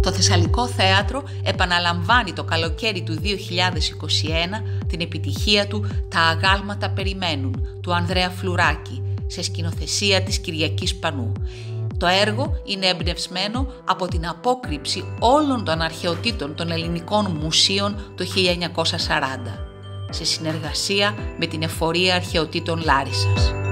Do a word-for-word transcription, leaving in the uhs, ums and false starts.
Το Θεσσαλικό Θέατρο επαναλαμβάνει το καλοκαίρι του δύο χιλιάδες είκοσι ένα την επιτυχία του «Τα αγάλματα περιμένουν» του Ανδρέα Φλουράκη, σε σκηνοθεσία της Κυριακής Πανού. Το έργο είναι εμπνευσμένο από την απόκρυψη όλων των αρχαιοτήτων των ελληνικών μουσείων το χίλια εννιακόσια σαράντα, σε συνεργασία με την Εφορία Αρχαιοτήτων Λάρισσας.